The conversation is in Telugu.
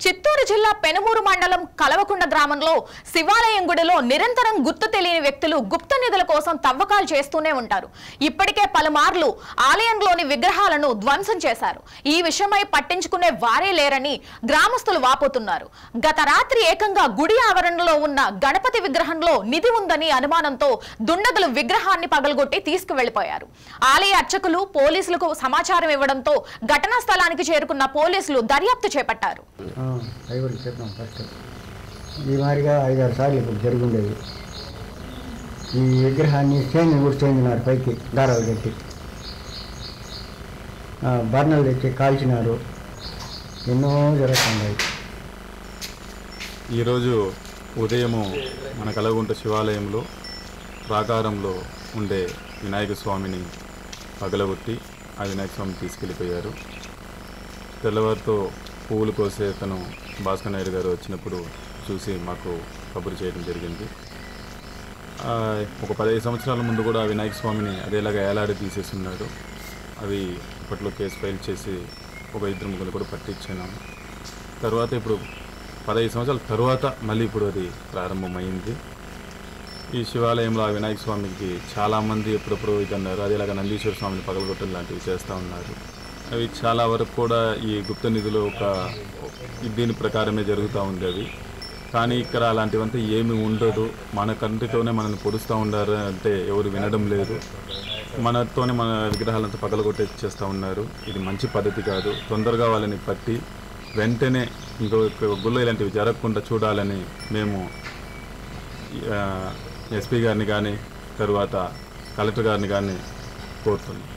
చిత్తూరు జిల్లా పెనుమూరు మండలం కలవకుండ గ్రామంలో శివాలయం గుడిలో నిరంతరం గుర్తు తెలియని వ్యక్తులు గుప్త నిధుల కోసం తవ్వకాలు చేస్తూనే ఉంటారు. ఇప్పటికే పలుమార్లు ఆలయంలోని విగ్రహాలను ధ్వంసం చేశారు. ఈ విషయమై పట్టించుకునే వారే లేరని గ్రామస్తులు వాపోతున్నారు. గత రాత్రి ఏకంగా గుడి ఆవరణలో ఉన్న గణపతి విగ్రహంలో నిధి ఉందని అనుమానంతో దుండగులు విగ్రహాన్ని పగలగొట్టి తీసుకువెళ్లిపోయారు. ఆలయ అర్చకులు పోలీసులకు సమాచారం ఇవ్వడంతో ఘటనా స్థలానికి చేరుకున్న పోలీసులు దర్యాప్తు చేపట్టారు. ఫస్ట్ ఈ మాదిరిగా 5-6 సార్లు ఇప్పుడు జరుగుండేది. ఈ విగ్రహాన్ని చేంజ్ కూడా చేయించినారు, పైకి దారాలు కట్టి బర్నలు తెచ్చి కాల్చినారు. ఎన్నో జరుగుతున్నాయి. ఈరోజు ఉదయము మన కలవకుంట శివాలయంలో ప్రాకారంలో ఉండే వినాయక స్వామిని పగలగొట్టి ఆ వినాయక స్వామిని తీసుకెళ్ళిపోయారు. తెల్లవారితో పువ్వులు కోసే తను భాస్కర్ నాయుడు గారు వచ్చినప్పుడు చూసి మాకు కబురు చేయడం జరిగింది. ఒక 15 సంవత్సరాల ముందు కూడా వినాయక స్వామిని అదేలాగా ఏలాడి తీసేస్తున్నారు. అవి ఇప్పట్లో కేసు ఫైల్ చేసి ఒక 2-3 కూడా పట్టించాము. తర్వాత ఇప్పుడు 15 సంవత్సరాల తర్వాత మళ్ళీ ఇప్పుడు అది ప్రారంభమైంది. ఈ శివాలయంలో ఆ వినాయక స్వామికి చాలామంది ఎప్పుడప్పుడు ఇది అన్నారు. అదేలాగా నందీశ్వర స్వామిని పగలగొట్టడం లాంటివి చేస్తూ ఉన్నారు. అవి చాలా వరకు కూడా ఈ గుప్త నిధులు దీని ప్రకారమే జరుగుతూ ఉంది అవి. కానీ ఇక్కడ అలాంటివంతా ఏమీ ఉండదు. మన కంటితోనే మనల్ని పొడుస్తూ ఉండారు అంటే ఎవరు వినడం లేదు. మనతోనే మన విగ్రహాలంతా పగలగొట్టేస్తూ ఉన్నారు. ఇది మంచి పద్ధతి కాదు. తొందరగా వాళ్ళని పట్టి వెంటనే ఇంకొక గుళ్ళో ఇలాంటివి జరగకుండా చూడాలని మేము ఎస్పీ గారిని కానీ తర్వాత కలెక్టర్ గారిని కానీ కోరుతున్నాం.